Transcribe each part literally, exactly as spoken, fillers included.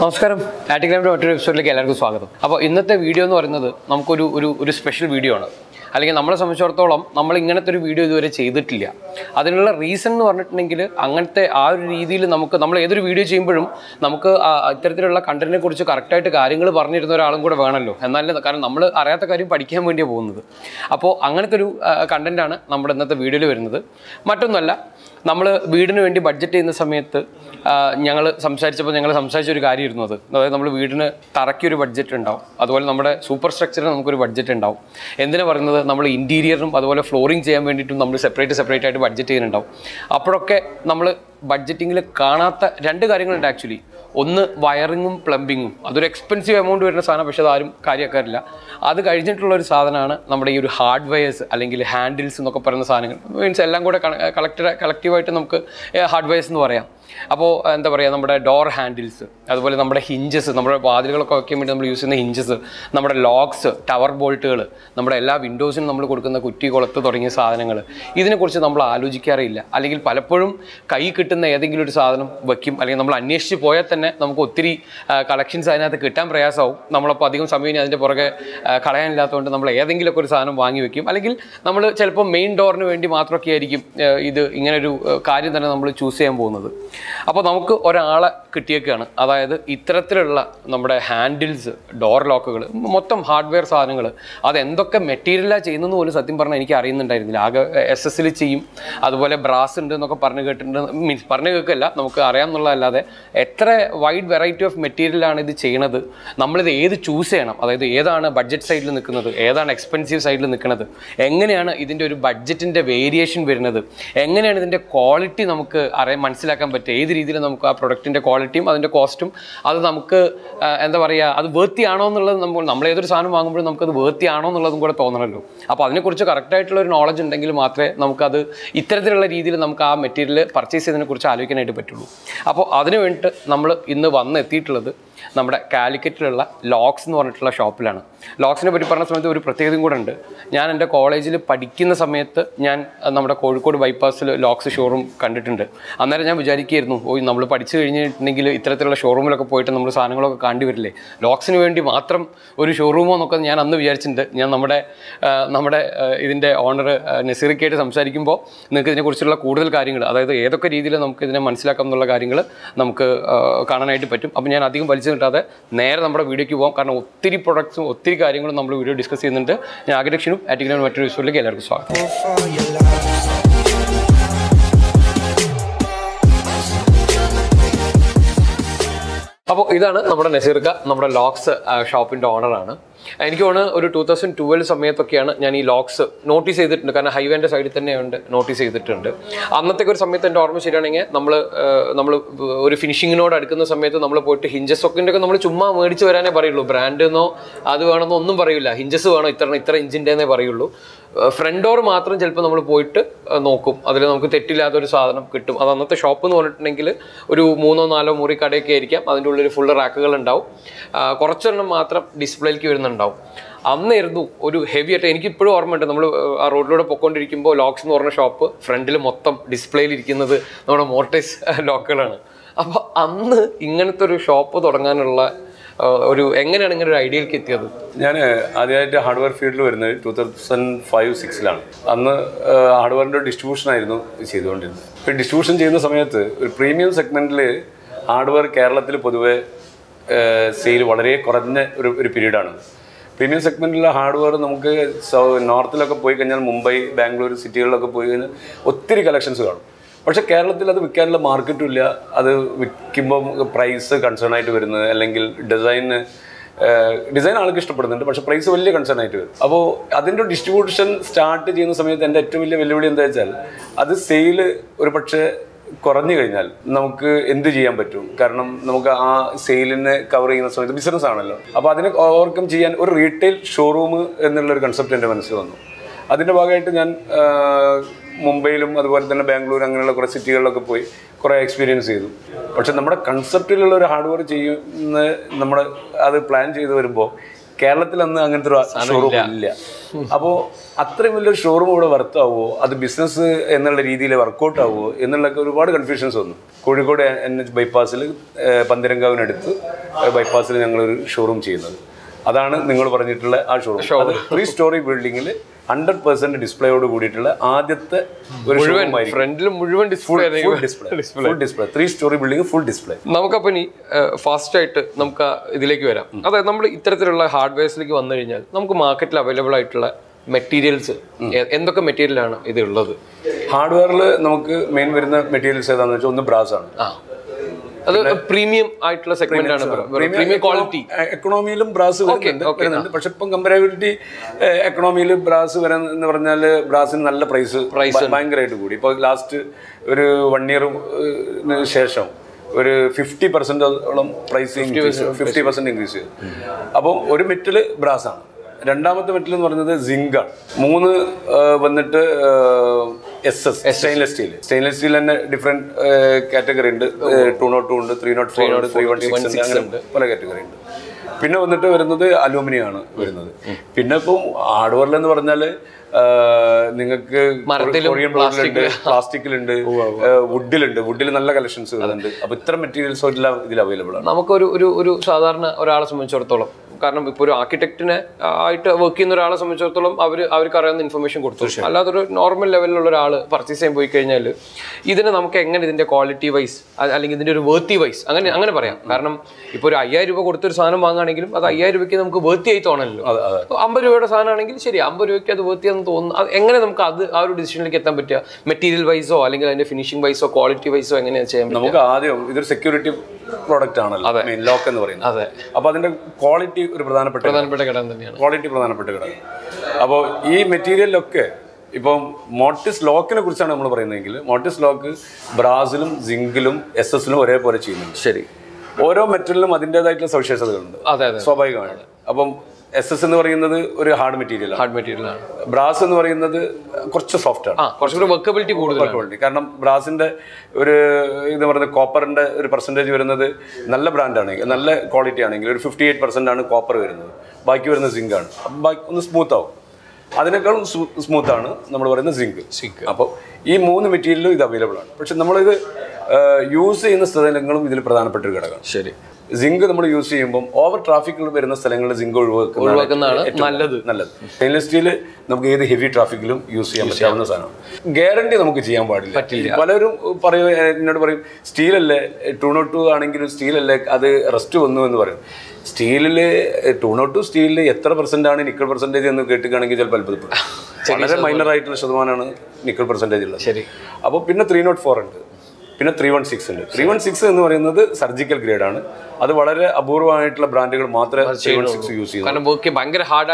നമസ്കാരം AtticLab മറ്റൊരു എപ്പിസോഡിലേക്ക് എല്ലാവർക്കും സ്വാഗതം. അപ്പോൾ ഇന്നത്തെ വീഡിയോ എന്ന് പറയുന്നത് നമുക്കൊരു ഒരു ഒരു സ്പെഷ്യൽ വീഡിയോ ആണ്. അല്ലെങ്കിൽ നമ്മളെ സംബന്ധിച്ചിടത്തോളം നമ്മൾ ഇങ്ങനത്തെ ഒരു വീഡിയോ ഇതുവരെ ചെയ്തിട്ടില്ല. അതിനുള്ള റീസൺ എന്ന് പറഞ്ഞിട്ടുണ്ടെങ്കിൽ അങ്ങനത്തെ ആ ഒരു രീതിയിൽ നമുക്ക് നമ്മൾ ഏതൊരു വീഡിയോ ചെയ്യുമ്പോഴും നമുക്ക് ഇത്തരത്തിലുള്ള കണ്ടന്റിനെ കുറിച്ച് കറക്റ്റായിട്ട് കാര്യങ്ങൾ പറഞ്ഞിരുന്ന ഒരാളും കൂടെ വേണമല്ലോ. എന്നാലും കാരണം നമ്മൾ അറിയാത്ത കാര്യം പഠിക്കാൻ വേണ്ടിയാണ് പോകുന്നത്. അപ്പോൾ അങ്ങനത്തെ ഒരു കണ്ടന്റാണ് നമ്മുടെ ഇന്നത്തെ വീഡിയോയിൽ വരുന്നത്. മറ്റൊന്നുമല്ല, നമ്മൾ വീടിന് വേണ്ടി ബഡ്ജറ്റ് ചെയ്യുന്ന സമയത്ത് ഞങ്ങൾ സംസാരിച്ചപ്പോൾ ഞങ്ങൾ സംസാരിച്ചൊരു കാര്യമായിരുന്നു അത്. അതായത് നമ്മൾ വീടിന് തറയ്ക്കൊരു ബഡ്ജറ്റ് ഉണ്ടാവും, അതുപോലെ നമ്മുടെ സൂപ്പർ സ്ട്രക്ചറിന് നമുക്കൊരു ബഡ്ജറ്റ് ഉണ്ടാവും. എന്തിനാ പറയുന്നത്, നമ്മൾ ഇൻറ്റീരിയറും അതുപോലെ ഫ്ലോറിങ് ചെയ്യാൻ വേണ്ടിയിട്ടും നമ്മൾ സെപ്പറേറ്റ് സെപ്പറേറ്റ് ആയിട്ട് ബഡ്ജറ്റ് ചെയ്യുന്നുണ്ടാവും. അപ്പോഴൊക്കെ നമ്മൾ ബഡ്ജറ്റിങ്ങിൽ കാണാത്ത രണ്ട് കാര്യങ്ങളുണ്ട് ആക്ച്വലി. ഒന്ന് വയറിങ്ങും പ്ലംബിങ്ങും. അതൊരു എക്സ്പെൻസീവ് എമൗണ്ട് വരുന്ന സാധനം, പക്ഷേ അതാരും കാര്യമാക്കാറില്ല. അത് കഴിഞ്ഞിട്ടുള്ളൊരു സാധനമാണ് നമ്മുടെ ഈ ഒരു ഹാർഡ്വെയർസ് അല്ലെങ്കിൽ ഹാൻഡിൽസ് എന്നൊക്കെ പറയുന്ന സാധനങ്ങൾ. മീൻസ് എല്ലാം കൂടെ കളക്റ്റഡ് കളക്റ്റീവായിട്ട് നമുക്ക് ഹാർഡ്വെയർസ് എന്ന് പറയാം. അപ്പോൾ എന്താ പറയുക, നമ്മുടെ ഡോർ ഹാൻഡിൽസ്, അതുപോലെ നമ്മുടെ ഹിഞ്ചസ്, നമ്മുടെ വാതിലുകളൊക്കെ വയ്ക്കാൻ വേണ്ടി നമ്മൾ യൂസ് ചെയ്യുന്ന ഹിഞ്ചസ്, നമ്മുടെ ലോക്സ്, ടവർ ബോൾട്ടുകൾ, നമ്മുടെ എല്ലാ വിൻഡോസിനും നമ്മൾ കൊടുക്കുന്ന കുറ്റി കൊളത്ത് തുടങ്ങിയ സാധനങ്ങൾ, ഇതിനെക്കുറിച്ച് നമ്മൾ ആലോചിക്കാറില്ല. അല്ലെങ്കിൽ പലപ്പോഴും കൈ കിട്ടുന്ന ഏതെങ്കിലും ഒരു സാധനം വയ്ക്കും, അല്ലെങ്കിൽ നമ്മൾ അന്വേഷിച്ച് പോയാൽ തന്നെ നമുക്ക് ഒത്തിരി കളക്ഷൻസ് അതിനകത്ത് കിട്ടാൻ പ്രയാസമാവും. നമ്മളപ്പോൾ അധികം സമയം അതിൻ്റെ പുറകെ കളയാനില്ലാത്തതുകൊണ്ട് നമ്മൾ ഏതെങ്കിലുമൊക്കെ ഒരു സാധനം വാങ്ങി വയ്ക്കും. അല്ലെങ്കിൽ നമ്മൾ ചിലപ്പോൾ മെയിൻ ഡോറിന് വേണ്ടി മാത്രമൊക്കെ ആയിരിക്കും ഇത് ഇങ്ങനൊരു കാര്യം തന്നെ നമ്മൾ ചൂസ് ചെയ്യാൻ പോകുന്നത്. അപ്പോൾ നമുക്ക് ഒരാളെ കിട്ടിയേക്കാണ്, അതായത് ഇത്തരത്തിലുള്ള നമ്മുടെ ഹാൻഡിൽസ്, ഡോർ ലോക്കുകൾ, മൊത്തം ഹാർഡ്വെയർ സാധനങ്ങൾ, അതെന്തൊക്കെ മെറ്റീരിയലാണ് ചെയ്യുന്നതെന്ന് പോലും സത്യം പറഞ്ഞാൽ എനിക്ക് അറിയുന്നുണ്ടായിരുന്നില്ല. ആകെ എസ് എസിൽ ചെയ്യും, അതുപോലെ ബ്രാസ് ഉണ്ട് എന്നൊക്കെ പറഞ്ഞ് കേട്ടിട്ടുണ്ട്. മീൻസ് പറഞ്ഞു കേൾക്കില്ല, നമുക്ക് അറിയാമെന്നുള്ളതല്ലാതെ എത്ര വൈഡ് വെറൈറ്റി ഓഫ് മെറ്റീരിയലാണ് ഇത് ചെയ്യണത്, നമ്മളിത് ഏത് ചൂസ് ചെയ്യണം, അതായത് ഏതാണ് ബഡ്ജറ്റ് സൈഡിൽ നിൽക്കുന്നത്, ഏതാണ് എക്സ്പെൻസീവ് സൈഡിൽ നിൽക്കുന്നത്, എങ്ങനെയാണ് ഇതിൻ്റെ ഒരു ബഡ്ജറ്റിൻ്റെ വേരിയേഷൻ വരുന്നത്, എങ്ങനെയാണ് ഇതിൻ്റെ ക്വാളിറ്റി നമുക്ക് അറിയാൻ മനസ്സിലാക്കാൻ പറ്റുക, ഏത് രീതിയിൽ നമുക്ക് ആ പ്രൊഡക്റ്റിൻ്റെ ക്വാളിറ്റിയും അതിൻ്റെ കോസ്റ്റും അത് നമുക്ക് എന്താ പറയുക, അത് വേർത്തിയാണോ എന്നുള്ളത് നമ്മൾ നമ്മൾ ഏതൊരു സാധനം വാങ്ങുമ്പോഴും നമുക്കത് വേർത്തിയാണോ എന്നുള്ളതും കൂടെ തോന്നണമല്ലോ. അപ്പോൾ അതിനെക്കുറിച്ച് കറക്റ്റായിട്ടുള്ള ഒരു നോളജ് ഉണ്ടെങ്കിൽ മാത്രമേ നമുക്കത് ഇത്തരത്തിലുള്ള രീതിയിൽ നമുക്ക് ആ മെറ്റീരിയൽ പർച്ചേസ് ചെയ്തതിനെക്കുറിച്ച് ആലോചിക്കാനായിട്ട് പറ്റുള്ളൂ. അപ്പോൾ അതിന് വേണ്ടിയിട്ട് നമ്മൾ ഇന്ന് വന്ന് എത്തിയിട്ടുള്ളത് നമ്മുടെ കാലിക്കറ്റിലുള്ള ലോക്സ് എന്ന് പറഞ്ഞിട്ടുള്ള ഷോപ്പിലാണ്. ലോക്സിനെ പറ്റി പറഞ്ഞ സമയത്ത് ഒരു പ്രത്യേകതയും കൂടെ ഉണ്ട്. ഞാൻ എൻ്റെ കോളേജിൽ പഠിക്കുന്ന സമയത്ത് ഞാൻ നമ്മുടെ കോഴിക്കോട് ബൈപ്പാസിൽ ലോക്സ് ഷോറൂം കണ്ടിട്ടുണ്ട്. അന്നേരം ഞാൻ വിചാരിക്കുകയായിരുന്നു, ഓ നമ്മൾ പഠിച്ചു കഴിഞ്ഞിട്ടുണ്ടെങ്കിൽ ഇത്തരത്തിലുള്ള ഷോറൂമിലൊക്കെ പോയിട്ട് നമ്മൾ സാധനങ്ങളൊക്കെ കാണേണ്ടി വരില്ലേ, ലോക്സിന് വേണ്ടി മാത്രം ഒരു ഷോറൂമോ എന്നൊക്കെ ഞാൻ അന്ന് വിചാരിച്ചിട്ടുണ്ട്. ഞാൻ നമ്മുടെ നമ്മുടെ ഇതിൻ്റെ ഓണർ നസീറിക്കായിട്ട് സംസാരിക്കുമ്പോൾ നിങ്ങൾക്ക് ഇതിനെക്കുറിച്ചുള്ള കൂടുതൽ കാര്യങ്ങൾ, അതായത് ഏതൊക്കെ രീതിയിൽ നമുക്ക് ഇതിനെ മനസ്സിലാക്കാം എന്നുള്ള കാര്യങ്ങൾ നമുക്ക് കാണാനായിട്ട് പറ്റും. അപ്പോൾ ഞാൻ അധികം വലിച്ചു കിട്ടാതെ നേരെ നമ്മുടെ വീഡിയോയ്ക്ക് പോകാം. കാരണം ഒത്തിരി പ്രൊഡക്ട്സും ഒത്തിരി കാര്യങ്ങളും നമ്മൾ വീഡിയോ ഡിസ്കസ് ചെയ്യുന്നുണ്ട്. ഞാൻ ആഗ്രഹിക്കുന്നു AtticLab മറ്റൊരു എപ്പിസോഡിലേക്ക് എല്ലാവർക്കും സ്വാഗതം. അപ്പോൾ ഇതാണ് നമ്മുടെ നസീർക്ക, നമ്മുടെ ലോക്സ് ഷോപ്പിൻ്റെ ഓണറാണ്. എനിക്ക് തോന്നുന്നു ഒരു ടൂ തൗസൻഡ് ട്വൽവ് സമയത്തൊക്കെയാണ് ഞാൻ ഈ ലോക്സ് നോട്ടീസ് ചെയ്തിട്ടുണ്ട്. കാരണം ഹൈവേൻ്റെ സൈഡിൽ തന്നെയുണ്ട് നോട്ടീസ് ചെയ്തിട്ടുണ്ട്. അന്നത്തേക്ക് ഒരു സമയത്ത് എൻ്റെ ഓർമ്മ ശരിയാണെങ്കിൽ നമ്മൾ നമ്മൾ ഒരു ഫിനിഷിങ്ങിനോട് അടുക്കുന്ന സമയത്ത് നമ്മൾ പോയിട്ട് ഹിഞ്ചസ് ഒക്കെ നമ്മൾ ചുമ്മാ മേടിച്ച് വരാനേ പറയുള്ളൂ. ബ്രാൻഡെന്നോ അത് വേണമെന്നോ ഒന്നും പറയില്ല. ഹിഞ്ചസ് വേണം ഇത്ര ഇത്ര ഇഞ്ചിൻ്റെ എന്നേ പറയുള്ളൂ. ഫ്രണ്ട് ഡോർ മാത്രം ചിലപ്പോൾ നമ്മൾ പോയിട്ട് നോക്കും, അതിൽ നമുക്ക് തെറ്റില്ലാത്തൊരു സാധനം കിട്ടും. അത് അന്നത്തെ ഷോപ്പ് എന്ന് പറഞ്ഞിട്ടുണ്ടെങ്കിൽ ഒരു മൂന്നോ നാലോ മുറി കടയൊക്കെ ആയിരിക്കാം. അതിൻ്റെ ഉള്ളിൽ ഫുള്ള് റാക്കുകൾ ഉണ്ടാവും, കുറച്ചെണ്ണം മാത്രം ഡിസ്പ്ലേയിലേക്ക് വരുന്നുണ്ടാവും. അന്നായിരുന്നു ഒരു ഹെവി ആയിട്ട് എനിക്കിപ്പോഴും ഓർമ്മയുണ്ട്. നമ്മൾ ആ റോഡിലൂടെ പൊയ്ക്കൊണ്ടിരിക്കുമ്പോൾ ലോക്സ് എന്ന് പറഞ്ഞ ഷോപ്പ് ഫ്രണ്ടിൽ മൊത്തം ഡിസ്പ്ലേയിൽ ഇരിക്കുന്നത് നമ്മുടെ മോർട്ടൈസ് ലോക്കുകളാണ്. അപ്പോൾ അന്ന് ഇങ്ങനത്തെ ഒരു ഷോപ്പ് തുടങ്ങാനുള്ള ഒരു എങ്ങനെയാണ് ഇങ്ങനെ ഒരു ഐഡിയയിലേക്ക് എത്തിയത്? ഞാൻ ആദ്യമായിട്ട് ഹാർഡ്വെയർ ഫീൽഡിൽ വരുന്നത് ടൂ തൗസൻഡ് ഫൈവ് സിക്സിലാണ്. അന്ന് ഹാർഡ്വെയറിൻ്റെ ഡിസ്ട്രിബ്യൂഷൻ ആയിരുന്നു ചെയ്തുകൊണ്ടിരുന്നത്. ഇപ്പോൾ ഡിസ്ട്രിബ്യൂഷൻ ചെയ്യുന്ന സമയത്ത് ഒരു പ്രീമിയം സെഗ്മെൻറ്റിൽ ഹാർഡ്വെയർ കേരളത്തിൽ പൊതുവെ സെയിൽ വളരെ കുറഞ്ഞ ഒരു ഒരു പീരീഡാണ്. പ്രീമിയം സെഗ്മെൻറ്റിലെ ഹാർഡ്വെയർ നമുക്ക് നോർത്തിലൊക്കെ പോയി കഴിഞ്ഞാൽ മുംബൈ, ബാംഗ്ലൂർ സിറ്റികളിലൊക്കെ പോയി കഴിഞ്ഞാൽ ഒത്തിരി കളക്ഷൻസ് കാണും. പക്ഷേ കേരളത്തിൽ അത് വിൽക്കാനുള്ള മാർക്കറ്റും ഇല്ല. അത് വിൽക്കുമ്പം പ്രൈസ് കൺസേൺ ആയിട്ട് വരുന്നത്, അല്ലെങ്കിൽ ഡിസൈന് ഡിസൈൻ ആൾക്ക് ഇഷ്ടപ്പെടുന്നുണ്ട്, പക്ഷേ പ്രൈസ് വലിയ കൺസേൺ ആയിട്ട് വരും. അപ്പോൾ അതിൻ്റെ ഡിസ്ട്രിബ്യൂഷൻ സ്റ്റാർട്ട് ചെയ്യുന്ന സമയത്ത് എൻ്റെ ഏറ്റവും വലിയ വെല്ലുവിളി എന്താ വെച്ചാൽ, അത് സെയിൽ ഒരു പക്ഷേ കുറഞ്ഞു കഴിഞ്ഞാൽ നമുക്ക് എന്ത് ചെയ്യാൻ പറ്റും? കാരണം നമുക്ക് ആ സെയിലിനെ കവർ ചെയ്യുന്ന സമയത്ത് ബിസിനസ് ആണല്ലോ. അപ്പോൾ അതിനെ ഓവർകം ചെയ്യാൻ ഒരു റീറ്റെയിൽ ഷോറൂം എന്നുള്ളൊരു കൺസെപ്റ്റ് എൻ്റെ മനസ്സിൽ വന്നു. അതിൻ്റെ ഭാഗമായിട്ട് ഞാൻ മുംബൈയിലും അതുപോലെ തന്നെ ബാംഗ്ലൂർ അങ്ങനെയുള്ള കുറേ സിറ്റികളിലൊക്കെ പോയി കുറേ എക്സ്പീരിയൻസ് ചെയ്തു. പക്ഷെ നമ്മുടെ കൺസെപ്റ്റിലുള്ള ഒരു ഹാർഡ്വെയർ ചെയ്യുന്ന നമ്മൾ അത് പ്ലാൻ ചെയ്ത് വരുമ്പോൾ കേരളത്തിൽ അന്ന് അങ്ങനത്തെ ഒരു ഷോറൂം ഇല്ല. അപ്പോൾ അത്രയും വലിയൊരു ഷോറൂം ഇവിടെ വർത്ത് ആവുമോ, അത് ബിസിനസ് എന്നുള്ള രീതിയിൽ വർക്കൗട്ട് ആവുമോ എന്നുള്ളൊക്കെ ഒരുപാട് കൺഫ്യൂഷൻസ് വന്നു. കോഴിക്കോട് എൻ എച്ച് ബൈപ്പാസിൽ പന്തിരങ്കാവിനടുത്ത് ബൈപ്പാസിൽ ഞങ്ങളൊരു ഷോറൂം ചെയ്യുന്നത്. അതാണ് നിങ്ങൾ പറഞ്ഞിട്ടുള്ള ആ ഷോറൂം. അത് ത്രീ സ്റ്റോറി ബിൽഡിങ്ങിൽ ഹൺഡ്രഡ് പെർസെന്റ് ഡിസ്പ്ലേയോട് കൂടിയിട്ടുള്ള ആദ്യത്തെ ഒരു ഫ്രണ്ടിൽ മുഴുവൻ display full display three storey building full display. നമുക്കപ്പോൾ ഇനി ഫാസ്റ്റ് ആയിട്ട് നമുക്ക് ഇതിലേക്ക് വരാം. അതായത് നമ്മൾ ഇത്തരത്തിലുള്ള ഹാർഡ്വെയർസിലേക്ക് വന്നു കഴിഞ്ഞാൽ നമുക്ക് മാർക്കറ്റിൽ അവൈലബിൾ ആയിട്ടുള്ള മെറ്റീരിയൽസ് എന്തൊക്കെ മെറ്റീരിയലാണ് ഇത് ഉള്ളത്? ഹാർഡ്വെയറിൽ നമുക്ക് മെയിൻ വരുന്ന മെറ്റീരിയൽസ് ഏതാണെന്ന് വെച്ചാൽ ഒന്ന് ബ്രാസ് ആണ്. അത് പ്രീമിയം ആയിട്ടുള്ള സെഗ്മെന്റ് ആണ്. പ്രീമിയം ക്വാളിറ്റി എക്കണോമിയിലും ബ്രാസ് വരുന്നുണ്ട്. പക്ഷെ ഇപ്പം കമ്പാരിബിലിറ്റി എക്കണോമിയിൽ ബ്രാസ് വരാൻ എന്ന് പറഞ്ഞാൽ ബ്രാസിന് നല്ല പ്രൈസ് ഭയങ്കരമായിട്ട് കൂടി. ഇപ്പോൾ ലാസ്റ്റ് ഒരു വൺ ഇയറിന് ശേഷം ഒരു ഫിഫ്റ്റി പെർസെന്റോളം price increase fifty percent increase ചെയ്തു. അപ്പോൾ ഒരു മെറ്റല് ബ്രാസ് ആണ്. രണ്ടാമത്തെ മെറ്റൽ എന്ന് പറയുന്നത് സിങ്ക് ആണ്. മൂന്ന് വന്നിട്ട് S S stainless steel. Stainless steel തന്നെ ഡിഫറെന്റ് കാറ്റഗറി ഉണ്ട്. ടു നോട്ട് ടു ഉണ്ട്, ത്രീ നോട്ട് ഫോർ ഉണ്ട്, ത്രീ വൺ സിക്സ് ഉണ്ട്, അങ്ങനെ പല കാറ്റഗറി ഉണ്ട്. പിന്നെ വന്നിട്ട് വരുന്നത് അലൂമിനിയം ആണ് വരുന്നത്. പിന്നെ ഇപ്പം ഹാർഡ്വെയറിൽ എന്ന് പറഞ്ഞാൽ നിങ്ങൾക്ക് പ്ലാസ്റ്റിക്കിലുണ്ട്, വുഡിലുണ്ട്. വുഡിൽ നല്ല കളക്ഷൻസ് വരുന്നുണ്ട്. അപ്പൊ ഇത്തരം മെറ്റീരിയൽസ് എല്ലാം ഇതിൽ അവൈലബിൾ ആണ്. നമുക്കൊരു ഒരു ഒരു സാധാരണ ഒരാളെ സംബന്ധിച്ചിടത്തോളം, കാരണം ഇപ്പോൾ ഒരു ആർക്കിടെക്റ്റിനെ ആയിട്ട് വർക്ക് ചെയ്യുന്ന ഒരാളെ സംബന്ധിച്ചിടത്തോളം അവർ അവർക്ക് അറിയാവുന്ന ഇൻഫർമേഷൻ കൊടുത്തു. അല്ലാതെ ഒരു നോർമൽ ലെവലിലുള്ള ഒരാൾ പർച്ചേസ് ചെയ്യാൻ പോയി കഴിഞ്ഞാൽ ഇതിന് നമുക്ക് എങ്ങനെ ഇതിന്റെ ക്വാളിറ്റി വൈസ് അല്ലെങ്കിൽ ഇതിന്റെ ഒരു വേർത്തി വൈസ് അങ്ങനെ അങ്ങനെ പറയാം. കാരണം ഇപ്പോൾ ഒരു അയ്യായിരം രൂപ കൊടുത്തൊരു സാധനം വാങ്ങുകയാണെങ്കിലും അത് അയ്യായിരം രൂപയ്ക്ക് നമുക്ക് വേർത്തി ആയി തോന്നല്ലോ. അമ്പത് രൂപയുടെ സാധനമാണെങ്കിൽ ശരി, അമ്പത് രൂപയ്ക്ക് അത് വേർത്തി ആണെന്ന് തോന്നുന്നു. അത് എങ്ങനെ നമുക്ക് അത് ആ ഒരു ഡിസിഷനിലേക്ക് എത്താൻ പറ്റുക? മെറ്റീരിയൽ വൈസോ അല്ലെങ്കിൽ അതിന്റെ ഫിനിഷിംഗ് വൈസോ ക്വാളിറ്റി വൈസോ എങ്ങനെയാണ് ചെയ്യാൻ പറ്റുക? നമുക്ക് ആദ്യം ഇതൊരു സെക്യൂരിറ്റി പ്രോഡക്റ്റ് ആണല്ലോ മെയിൻ ലോക്ക് എന്ന് പറയുന്നത്. അതെ. അപ്പൊ അതിന്റെ ക്വാളിറ്റി ഒരു പ്രധാനപ്പെട്ട പ്രധാനപ്പെട്ട ഘടകം തന്നെയാണ്. ക്വാളിറ്റി പ്രധാനപ്പെട്ട ഘടകം. അപ്പോൾ ഈ മെറ്റീരിയലിലൊക്കെ ഇപ്പം മോട്ടിസ് ലോക്കിനെ കുറിച്ചാണ് നമ്മൾ പറയുന്നതെങ്കിൽ മോട്ടിസ് ലോക്ക് ബ്രാസിലും സിങ്കിലും എസ് എസിലും ഒരേപോലെ ചെയ്യുന്നുണ്ട്. ശരി. ഓരോ മെറ്റലിനും അതിൻ്റെതായിട്ടുള്ള സവിശേഷതകളുണ്ട്. അതെ അതെ, സ്വാഭാവികമാണ്. അപ്പം എസ് എസ് എന്ന് പറയുന്നത് ഒരു ഹാർഡ് മെറ്റീരിയൽ ഹാർഡ് മെറ്റീരിയൽ ആണ്. ബ്രാസ് എന്ന് പറയുന്നത് കുറച്ച് സോഫ്റ്റ് ആണ്, കുറച്ചുകൂടി വർക്കബിലിറ്റി കൂടുതൽ. കാരണം ബ്രാസിന്റെ ഒരു ഇത് പറയുന്നത് കോപ്പറിന്റെ ഒരു പെർസെൻറ്റേജ് വരുന്നത് നല്ല ബ്രാൻഡ് ആണെങ്കിൽ നല്ല ക്വാളിറ്റി ആണെങ്കിൽ ഒരു ഫിഫ്റ്റി എയ്റ്റ് പെർസെന്റ് ആണ് കോപ്പർ വരുന്നത്. ബാക്കി വരുന്നത് സിങ്ക് ആണ്. ബാക്കി ഒന്ന് സ്മൂത്ത് ആവും. അതിനേക്കാളും സ്മൂത്ത് ആണ് നമ്മൾ പറയുന്നത് സിങ്ക്. സിങ്ക്. അപ്പോൾ ഈ മൂന്ന് മെറ്റീരിയലും ഇത് അവൈലബിൾ ആണ്. പക്ഷെ നമ്മളിത് യൂസ് ചെയ്യുന്ന സ്ഥലങ്ങളും ഇതിൽ പ്രധാനപ്പെട്ട ഒരു ഘടകമാണ്. ശരി. സിങ്ക് നമ്മൾ യൂസ് ചെയ്യുമ്പോൾ ഓവർ ട്രാഫിക്കിൽ വരുന്ന സ്ഥലങ്ങളിൽ സിങ്ക് ഒഴിവാക്കുന്നതാണ് നല്ലത് നല്ലത് സ്റ്റെയിൻലെസ് സ്റ്റീൽ നമുക്ക് ഏത് ഹെവി ട്രാഫിക്കിലും യൂസ് ചെയ്യാൻ പറ്റാവുന്ന സാധനമാണ്. ഗ്യാരണ്ടി നമുക്ക് ചെയ്യാൻ പാടില്ല. പലരും പറയും, എന്നോട് പറയും സ്റ്റീലല്ലേ, ടു നോട്ട് ടു ആണെങ്കിലും സ്റ്റീലല്ലേ അത് റസ്റ്റ് വന്നു എന്ന് പറയും. സ്റ്റീലില് ടു നോട്ട് ടു സ്റ്റീലിൽ എത്ര പെർസെന്റ് ആണ് നിക്കൽ പെർസെന്റേജ് എന്ന് കേട്ടുകയാണെങ്കിൽ ചിലപ്പോൾ അത്ഭുതപ്പെടും. വളരെ മൈനർ ആയിട്ടുള്ള ശതമാനമാണ് നിക്കൽ പെർസെന്റേജ് ഉള്ളത്. ശരി. അപ്പോൾ പിന്നെ ത്രീ നോട്ട് ഫോർ ഉണ്ട്, പിന്നെ ത്രീ വൺ സിക്സ് ഉണ്ട്. ത്രീ വൺ സിക്സ് എന്ന് പറയുന്നത് സർജിക്കൽ ഗ്രേഡ് ആണ്. അത് വളരെ അപൂർവമായിട്ടുള്ള ബ്രാൻഡുകൾ മാത്രമേ ത്രീ വൺ സിക്സ് യൂസ് ചെയ്യുന്നു. ഭയങ്കര ഹാർഡ്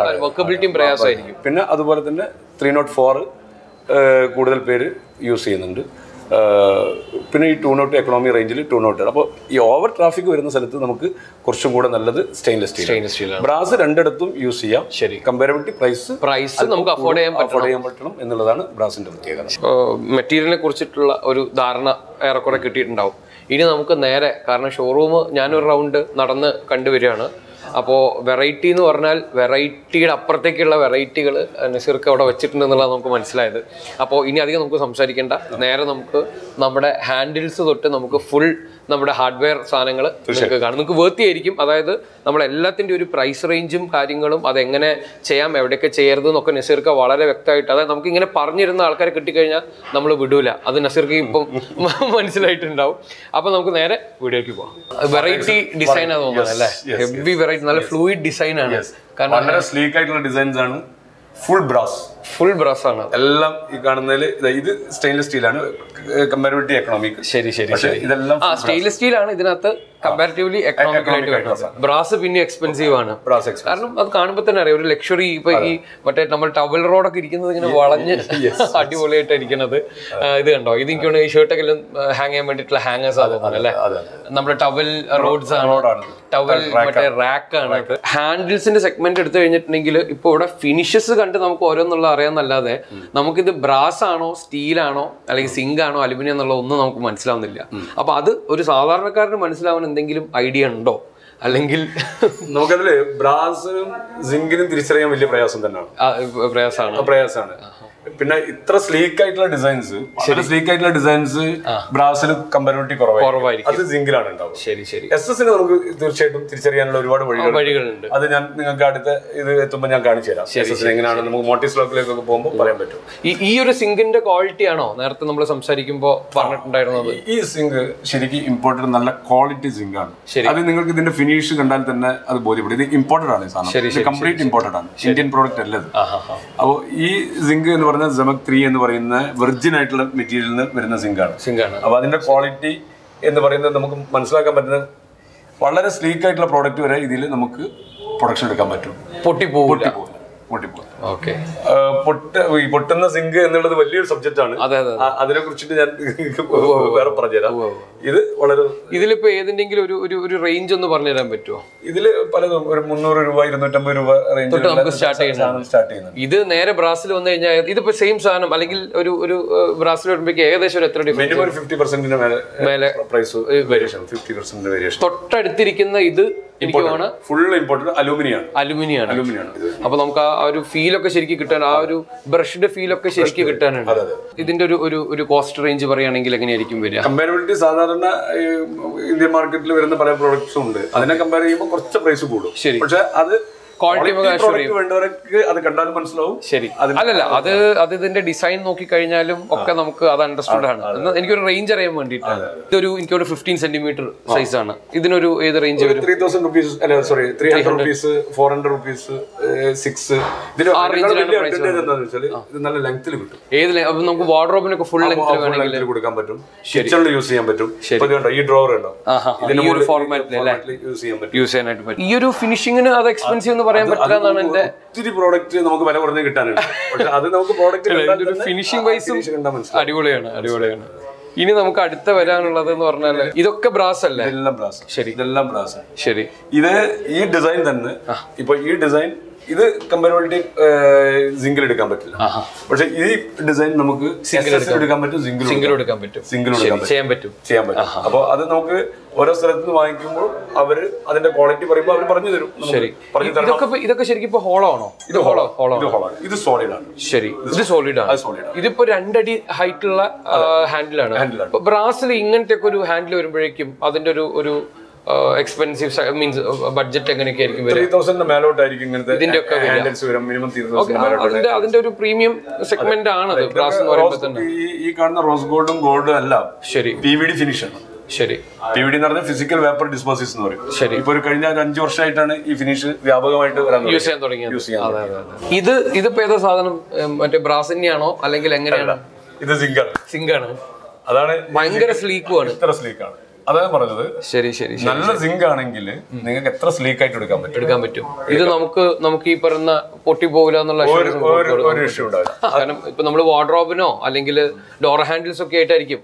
ആയതുകൊണ്ട്. പിന്നെ അതുപോലെ തന്നെ ത്രീ നോട്ട് ഫോർ കൂടുതൽ പേര് യൂസ് ചെയ്യുന്നുണ്ട്. പിന്നെ ഈ ടു നോട്ട് എക്കണോമി റേഞ്ചിൽ ടു നോട്ട്. അപ്പോൾ ഈ ഓവർ ട്രാഫിക് വരുന്ന സ്ഥലത്ത് നമുക്ക് കുറച്ചും കൂടെ നല്ലത് സ്റ്റെയിൻലെസ് സ്റ്റീൽ. ബ്രാസ് രണ്ടിടത്തും യൂസ് ചെയ്യാം. ശരി. കമ്പാരിബിലിറ്റി പ്രൈസ് പ്രൈസ് നമുക്ക് അഫോർഡ് ചെയ്യാൻ അഫോർഡ് ചെയ്യാൻ പറ്റണം എന്നുള്ളതാണ് ബ്രാസിന്റെ പ്രത്യേകത. മെറ്റീരിയലിനെ കുറിച്ചിട്ടുള്ള ഒരു ധാരണ ഏറെക്കുറെ കിട്ടിയിട്ടുണ്ടാവും. ഇനി നമുക്ക് നേരെ, കാരണം ഷോറൂം ഞാനൊരു റൗണ്ട് നടന്ന് കണ്ടുവരികയാണ്. അപ്പോൾ വെറൈറ്റി എന്ന് പറഞ്ഞാൽ വെറൈറ്റിയുടെ അപ്പുറത്തേക്കുള്ള വെറൈറ്റികൾ നസീർക്ക് അവിടെ വെച്ചിട്ടുണ്ട് എന്നുള്ളത് നമുക്ക് മനസ്സിലായത്. അപ്പോൾ ഇനി അധികം നമുക്ക് സംസാരിക്കേണ്ട, നേരെ നമുക്ക് നമ്മുടെ ഹാൻഡിൽസ് തൊട്ട് നമുക്ക് ഫുൾ നമ്മുടെ ഹാർഡ്വെയർ സാധനങ്ങൾ നിങ്ങൾക്ക് കാണും. നിങ്ങൾക്ക് വേർത്തിയായിരിക്കും. അതായത് നമ്മളെല്ലാത്തിൻ്റെ ഒരു പ്രൈസ് റേഞ്ചും കാര്യങ്ങളും അതെങ്ങനെ ചെയ്യാം, എവിടെയൊക്കെ ചെയ്യരുത് എന്നൊക്കെ നസീർക്ക് വളരെ വ്യക്തമായിട്ട്, അതായത് നമുക്ക് ഇങ്ങനെ പറഞ്ഞിരുന്ന ആൾക്കാരെ കിട്ടിക്കഴിഞ്ഞാൽ നമ്മൾ വിടൂല. അത് നസീർക്ക് ഇപ്പം മനസ്സിലായിട്ടുണ്ടാവും. അപ്പോൾ നമുക്ക് നേരെ വീഡിയോയ്ക്ക് പോകാം. വെറൈറ്റി ഡിസൈൻ ആണ് തോന്നുന്നത് അല്ലേ? ഹെവി വെറൈറ്റി, നല്ല ഫ്ലൂയിഡ് ഡിസൈൻ ആണ്. കാരണം വളരെ സ്ലീക്ക് ആയിട്ടുള്ള ഡിസൈൻസ് ആണ്. ഫുൾ ബ്രാസ് ഫുൾ ബ്രാസ് ആണ് എല്ലാം. ഈ കാണുന്നതിൽ ഇത് സ്റ്റെയിൻലെസ് സ്റ്റീൽ ആണ്, കമ്പാരിറ്റീവ്ലി എക്കണോമിക്. ശരി ശരി. ഇതെല്ലാം സ്റ്റെയിൻലെസ് സ്റ്റീൽ ആണ് ഇതിനകത്ത് കമ്പാരിറ്റീവ്ലി എക്കണോമിക്കലായിട്ട് വരുന്നത്. ബ്രാസ് പിന്നെ എക്സ്പെൻസീവ് ആണ്. കാരണം അത് കാണുമ്പോൾ തന്നെ അറിയാം ഒരു ലക്ഷറി. ഇപ്പൊ ഈ മറ്റേ നമ്മൾ ടവൽ റോഡൊക്കെ ഇരിക്കുന്നത് ഇങ്ങനെ വളഞ്ഞ് അടിപൊളിയായിട്ട് ഇരിക്കുന്നത്. ഇത് കണ്ടോ, ഇത് എനിക്ക് ഈ ഷർട്ടൊക്കെ ഹാങ് ചെയ്യാൻ വേണ്ടിയിട്ടുള്ള ഹാങ്ങേഴ്സ് ആകുന്നത് അല്ലേ? നമ്മുടെ ടവൽ റോഡ്സ് ആണ്, ടവൽ മറ്റേ റാക്ക് ആണ്. ഹാൻഡിൽസിന്റെ സെഗ്മെന്റ് എടുത്തു കഴിഞ്ഞിട്ടുണ്ടെങ്കിൽ ഇപ്പൊ ഇവിടെ ഫിനിഷസ് കണ്ട് നമുക്ക് ഓരോന്നുള്ള അറിയാമെന്നല്ലാതെ നമുക്കിത് ബ്രാസ് ആണോ സ്റ്റീലാണോ അല്ലെങ്കിൽ സിങ്ക് ആണോ അലുമിനിയം എന്നുള്ള ഒന്നും നമുക്ക് മനസ്സിലാവുന്നില്ല. അപ്പൊ അത് ഒരു സാധാരണക്കാരന് മനസ്സിലാവാൻ എന്തെങ്കിലും ഐഡിയ ഉണ്ടോ? അല്ലെങ്കിൽ നമുക്കതില് ബ്രാസിനും സിങ്കിനും തിരിച്ചറിയാൻ വലിയ പ്രയാസം തന്നെയാണ് പ്രയാസമാണ് പ്രയാസമാണ് പിന്നെ ഇത്ര സ്ലീക്ക് ആയിട്ടുള്ള ഡിസൈൻസ് സ്ലീക്ക് ആയിട്ടുള്ള ഡിസൈൻസ് ബ്രാസിന് കമ്പാരിറ്റീവ്ലി കുറവായിരിക്കും അത് സിങ്കിലാണ് ഉണ്ടാവും ശരി ശരി എസ് എസിന് നമുക്ക് തീർച്ചയായിട്ടും തിരിച്ചറിയാനുള്ള ഒരുപാട് വഴികളുണ്ട് അത് ഞാൻ നിങ്ങൾക്ക് അടുത്ത ഇത് എത്തുമ്പോൾ ഞാൻ കാണിച്ചു തരാം എസ് എസിന് എങ്ങനെയാണ് നമുക്ക് മോട്ടീവ് ബ്ലോക്കിലേക്കൊക്കെ പോകുമ്പോൾ പറയാൻ പറ്റും ഈ ഒരു സിങ്കിന്റെ ക്വാളിറ്റി ആണോ നേരത്തെ നമ്മൾ സംസാരിക്കുമ്പോൾ പറഞ്ഞിട്ടുണ്ടായിരുന്നത് ഈ സിങ്ക് ശരിക്കും ഇമ്പോർട്ടഡ് നല്ല ക്വാളിറ്റി സിങ്ക് ആണ് അത് നിങ്ങൾക്ക് ഇതിന്റെ ഫിനിഷ് കണ്ടാൽ തന്നെ അത് ബോധ്യപ്പെടും ഇത് ഇമ്പോർട്ടഡ് ആണ് സാധനം കംപ്ലീറ്റ് ഇമ്പോർട്ടഡ് ആണ് ഇന്ത്യൻ പ്രോഡക്റ്റ് അല്ലത് അപ്പോൾ ഈ സിങ്ക് എന്ന് പറഞ്ഞാൽ സെമക് ത്രീ എന്ന് പറയുന്ന വെർജിൻ ആയിട്ടുള്ള മെറ്റീരിയലിൽ നിന്ന് വരുന്ന സിങ്കാണ് സിങ്കാണ് അപ്പോൾ അതിന്റെ ക്വാളിറ്റി എന്ന് പറയുന്നത് നമുക്ക് മനസ്സിലാക്കാൻ പറ്റുന്ന വളരെ സ്ലീക്ക് ആയിട്ടുള്ള പ്രോഡക്റ്റ് വരെ ഇതിൽ നമുക്ക് പ്രൊഡക്ഷൻ എടുക്കാൻ പറ്റും പൊട്ടിപ്പോകില്ല പൊട്ടിപ്പോകും ഓക്കെ പൊട്ട ഈ പൊട്ടുന്ന സിങ്ക് എന്നുള്ളത് വലിയൊരു സബ്ജക്റ്റ് ആണ് അതിനെ കുറിച്ചിട്ട് ഞാൻ വേറെ പറഞ്ഞുതരാം ഇത് വളരെ ഇതിലിപ്പോ ഏതെങ്കിലും ഒരു ഒരു ഒരു റേഞ്ച് ഒന്ന് പറഞ്ഞു തരാൻ പറ്റുമോ ഇതില് പലതും ഒരു മുന്നൂറ് രൂപ ഇരുന്നൂറ്റമ്പത് രൂപ റേഞ്ച് നമുക്ക് സ്റ്റാർട്ട് ചെയ്യുന്നത് ഇത് നേരെ ബ്രാസിൽ വന്നു കഴിഞ്ഞാൽ ഇതിപ്പോ സെയിം സാധനം അല്ലെങ്കിൽ ഒരു ഒരു ബ്രാസിൽ വരുമ്പോഴേക്ക് ഏകദേശം ഒരു എത്ര മിനിമം ഒരു ഫിഫ്റ്റി പെർസെന്റിന് മേലെ price variation fifty percent variation തൊട്ടടുത്തിരിക്കുന്ന ഇത് ഫുൾ ഇമ്പോർട്ടന്റ് അലുമിനിയം അലുമിനിയാണ് അലുമിനിയാണ് അപ്പൊ നമുക്ക് ആ ഒരു ഫീലൊക്കെ ശരിക്കും കിട്ടാൻ ആ ഒരു ബ്രഷ്ഡ് ഫീലൊക്കെ ശരിക്കും കിട്ടാനുണ്ട് ഇതിന്റെ ഒരു ഒരു ഒരു കോസ്റ്റ് റേഞ്ച് പറയുകയാണെങ്കിൽ എങ്ങനെയായിരിക്കും വരിക കമ്പാരിബിലിറ്റി സാധാരണ ഇന്ത്യൻ മാർക്കറ്റിൽ വരുന്ന പല പ്രോഡക്ട്സും ഉണ്ട് അതിനെ കമ്പയർ ചെയ്യുമ്പോൾ കുറച്ച് പ്രൈസ് കൂടും പക്ഷെ അത് വേണ്ടവർക്ക് അത് കണ്ടാലും മനസ്സിലാവും ശരി അല്ലല്ല അത് അത് ഇതിന്റെ ഡിസൈൻ നോക്കി കഴിഞ്ഞാലും ഒക്കെ നമുക്ക് അത് അണ്ടർസ്റ്റുഡ് ആണ് എനിക്കൊരു റേഞ്ച് അറിയാൻ വേണ്ടിയിട്ടാണ് ഇതൊരു എനിക്കൊരു ഫിഫ്റ്റീൻ സെന്റിമീറ്റർ സൈസ് ആണ് ഇതിനൊരു ഏത് റേഞ്ച് വരും ത്രീ തൗസൻഡ് റുപ്പീസ് അല്ല sorry three hundred rupees four hundred rupees six ഇതിന് നല്ല ലെങ്ത്തിൽ കിട്ടും ഏത് നമുക്ക് വാർഡ്രോബിനൊക്കെ ഫുൾ ലെങ്ത്തിൽ വേണമെങ്കിൽ കൊടുക്കാൻ പറ്റും കിച്ചണിൽ യൂസ് ചെയ്യാൻ പറ്റും ഈ ഡ്രോവർ ഉണ്ടോ ഈ ഒരു ഫോർമാറ്റിൽ യൂസ് ചെയ്യാൻ പറ്റും യൂസ് ചെയ്യാനായിട്ട് പറ്റും ഈ ഒരു ഫിനിഷിങ്ങിന് അത് എക്സ്പെൻസീവ് പറയാൻ പറ്റില്ല എന്നാണ് എന്റെ ഒത്തിരി പ്രോഡക്റ്റ് നമുക്ക് വില കുറഞ്ഞ് കിട്ടാനുണ്ട് പക്ഷെ അത് നമുക്ക് പ്രോഡക്റ്റ് ഫിനിഷിംഗ് വൈസും അടിപൊളിയാണ് അടിപൊളിയാണ് ഇനി നമുക്ക് അടുത്ത വരാനുള്ളത് എന്ന് പറഞ്ഞാല് ഇതൊക്കെ ബ്രാസ് അല്ലേ ഇതെല്ലാം ബ്രാസ് ശരി ഇതെല്ലാം ബ്രാസ് ശരി ഇത് ഈ ഡിസൈൻ തന്നെ ഇപ്പൊ ഈ ഡിസൈൻ ഇത് കമ്പാരിറ്റീവ്ലി സിംഗിൾ എടുക്കാൻ പറ്റില്ല പക്ഷെ ഈ ഡിസൈൻ നമുക്ക് എടുക്കാൻ പറ്റും സിംഗിൾ എടുക്കാൻ പറ്റും സിംഗിൾ ചെയ്യാൻ പറ്റും ചെയ്യാൻ പറ്റും അപ്പൊ അത് നമുക്ക് ഓരോ സ്ഥലത്ത് നിന്ന് വാങ്ങിക്കുമ്പോൾ അവര് അതിന്റെ ക്വാളിറ്റി പറയുമ്പോൾ അവർ പറഞ്ഞു തരും ശരി ഇതൊക്കെ ശരിക്കും ഇപ്പൊ ഹോളോ ആണോ ഇത് ഹോളോ ഹോളോ ഇത് സോളിഡ് ആണ് ശരി ഇത് സോളിഡ് ആണ് ഇതിപ്പോ രണ്ടടി ഹൈറ്റ് ഉള്ള ഹാൻഡിലാണ് ബ്രാസിൽ ഇങ്ങനത്തെ ഒക്കെ ഒരു ഹാൻഡിൽ വരുമ്പോഴേക്കും അതിന്റെ ഒരു ഒരു എക്സ്പെൻസീവ് മീൻസ് ബഡ്ജറ്റ് എങ്ങനെയൊക്കെ ആയിരിക്കും അതിന്റെ അതിന്റെ ഒരു പ്രീമിയം സെഗ്മെന്റ് ആണ് ബ്രാസ് എന്ന് പറയുമ്പോൾ തന്നെ ഈ കാണുന്ന റോസ് ഗോൾഡും ഗോൾഡും എല്ലാം ശരി പി വി ഡി ഫിനിഷ് ആണ് ശരി പി വി ഡി എന്ന് പറഞ്ഞാൽ ഫിസിക്കൽ വേപ്പർ ഡിസ്പോസിസ് എന്ന് പറയും ശരി ഇപ്പൊ ഒരു കഴിഞ്ഞ ഒരു അഞ്ചു വർഷമായിട്ടാണ് ഈ ഫിനിഷ് വ്യാപകമായിട്ട് യൂസ് ചെയ്യാൻ തുടങ്ങിയത് ഇത് ഇതിപ്പോ ഏതാ സാധനം മറ്റേ ബ്രാസ് തന്നെയാണോ അല്ലെങ്കിൽ എങ്ങനെയാണ് ഇത് സിങ്കാണ് സിങ്കാണ് അതാണ് ഭയങ്കര സ്ലീക്കുമാണ് ഇത്ര സ്ലീക്കാണ് അതാണ് പറഞ്ഞത് ശരി ശരി നല്ല സിങ്ക് ആണെങ്കിൽ നിങ്ങൾക്ക് എത്ര സ്ലീക്ക് ആയിട്ട് എടുക്കാൻ പറ്റും എടുക്കാൻ പറ്റും ഇത് നമുക്ക് നമുക്ക് ഈ പറയുന്ന പൊട്ടി പോകില്ല എന്നുള്ള കാരണം ഇപ്പൊ നമ്മള് വാർഡ്രോബിനോ അല്ലെങ്കിൽ ഡോർ ഹാൻഡിൽസ് ഒക്കെ ആയിട്ടായിരിക്കും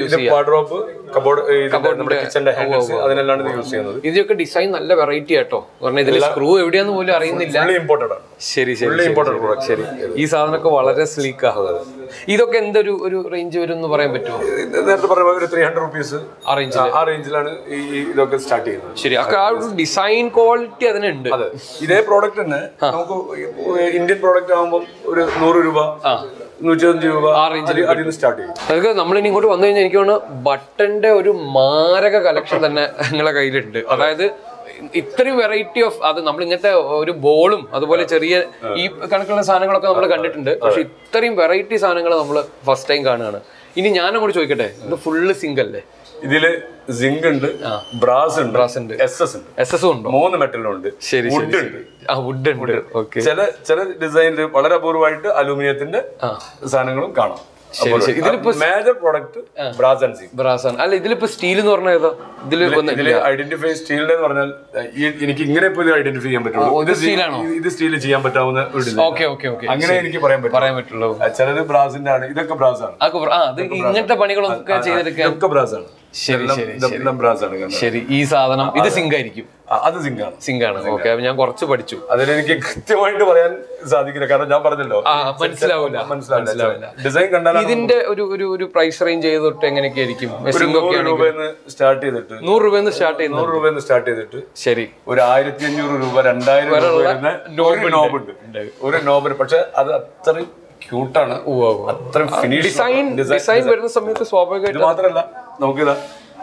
ഇതൊക്കെ ഡിസൈൻ നല്ല വെറൈറ്റി ആട്ടോ കാരണം ഇതിൽ സ്ക്രൂ എവിടെയാന്ന് പോലും അറിയുന്നില്ല ശരി ശരി ശരി ഈ സാധനമൊക്കെ വളരെ സ്ലീക്ക് ആകുന്നത് ഇതൊക്കെ എന്തൊരു ഒരു റേഞ്ച് വരും എന്ന് പറയാൻ പറ്റുമോ നേരത്തെ പറഞ്ഞ ഒരു ത്രീ ഹൺഡ്രഡ് റുപ്പീസ് ആ റേഞ്ച് ആ റേഞ്ചിലാണ് ഈ ഇതൊക്കെ സ്റ്റാർട്ട് ചെയ്യുന്നത് ശരി ആ ഒരു ഡിസൈൻ ക്വാളിറ്റി അതിനുണ്ട് ഇതേ പ്രോഡക്റ്റ് തന്നെ നമുക്ക് ഇന്ത്യൻ പ്രോഡക്റ്റ് ആകുമ്പോൾ ഒരു നൂറ് രൂപ നൂറ്റഞ്ച് രൂപ ആ റേഞ്ചിൽ അതിന് സ്റ്റാർട്ട് ചെയ്യും അതൊക്കെ നമ്മളിനി ഇങ്ങോട്ട് വന്നു കഴിഞ്ഞാൽ എനിക്ക് തോന്നുന്നു ബട്ടന്റെ ഒരു മാരക കളക്ഷൻ തന്നെ നിങ്ങളെ കയ്യിലുണ്ട് അതായത് ഇത്രയും വെറൈറ്റി ഓഫ് അത് നമ്മൾ ഇങ്ങനത്തെ ഒരു ബോളും അതുപോലെ ചെറിയ ഈ കണക്കുള്ള സാധനങ്ങളൊക്കെ നമ്മൾ കണ്ടിട്ടുണ്ട് പക്ഷെ ഇത്രയും വെറൈറ്റി സാധനങ്ങൾ നമ്മൾ ഫസ്റ്റ് ടൈം കാണുകയാണ് ഇനി ഞാൻ അങ്ങോട്ട് ചോദിക്കട്ടെ ഇത് ഫുള്ള് സിങ്ക് അല്ലേ ഇതില് സിങ്ക് ഉണ്ട് ബ്രാസ് ഉണ്ട് ബ്രാസ് ഉണ്ട് എസ് എസ് ഉണ്ട് എസ് എസ് ഉണ്ട് മൂന്ന് മെറ്റലുണ്ട് ശരി വുഡ് ഉണ്ട് ആ വുഡ് ഉണ്ട് ഓക്കെ ചില ചില ഡിസൈനിൽ വളരെ അപൂർവമായിട്ട് അലൂമിനിയത്തിന്റെ സാധനങ്ങളും കാണാം ഇതിലിപ്പോ major product brass and zinc brass ആണ് അല്ല ഇതിലിപ്പോ സ്റ്റീൽ എന്ന് പറഞ്ഞാൽ ഏതാ ഇതില് ഐഡന്റിഫൈ സ്റ്റീലിന്റെ എന്ന് പറഞ്ഞാൽ എനിക്ക് ഇങ്ങനെ ഇപ്പൊ ഐഡന്റിഫൈ ചെയ്യാൻ പറ്റുള്ളൂ ഇത് സ്റ്റീൽ ചെയ്യാൻ പറ്റാവുന്ന അങ്ങനെ എനിക്ക് പറയാൻ പറ്റും പറയാൻ പറ്റുള്ളൂ ചിലത് ബ്രാസിന്റെ ആണ് ഇതൊക്കെ ബ്രാസ് ആണ് ഇങ്ങനത്തെ പണികളൊക്കെ ചെയ്തെടുക്കാൻ ബ്രാസ് ആണ് ശരി ശരി ഇതെല്ലാം ബ്രാസ് ആണ്. ശരി, ഈ സാധനം ഇത് സിങ്ക് ആയിരിക്കും. അത് സിങ്കാണ്. സിങ്കാണ്. ഓക്കെ, അപ്പൊ ഞാൻ കുറച്ച് പഠിച്ചു. അതിലെനിക്ക് കൃത്യമായിട്ട് പറയാൻ സാധിക്കില്ല, കാരണം ഞാൻ പറഞ്ഞല്ലോ മനസ്സിലാവില്ല മനസ്സിലാവില്ല ഡിസൈൻ കണ്ടാൽ. ഇതിന്റെ ഒരു ഒരു ഒരു പ്രൈസ് റേഞ്ച് ചെയ്തിട്ട് എങ്ങനെയൊക്കെ ആയിരിക്കും? നൂറ് രൂപന്ന് സ്റ്റാർട്ട് ചെയ്തിട്ട് നൂറ് രൂപന്ന് സ്റ്റാർട്ട് ചെയ്യുന്നത് നൂറ് രൂപന്ന് സ്റ്റാർട്ട് ചെയ്തിട്ട് ശരി ഒരു ആയിരത്തി അഞ്ഞൂറ് രൂപ രണ്ടായിരം രൂപ നോബുണ്ട്. ഒരു നോബിന് പക്ഷെ അത് അത്രയും ക്യൂട്ടാണ്. അത്രയും ഫിനിഷ് ഡിസൈൻ ഡിസൈൻ വരുന്ന സമയത്ത് സ്വാഭാവികമായിട്ട് മാത്രമല്ല നമുക്കിതാ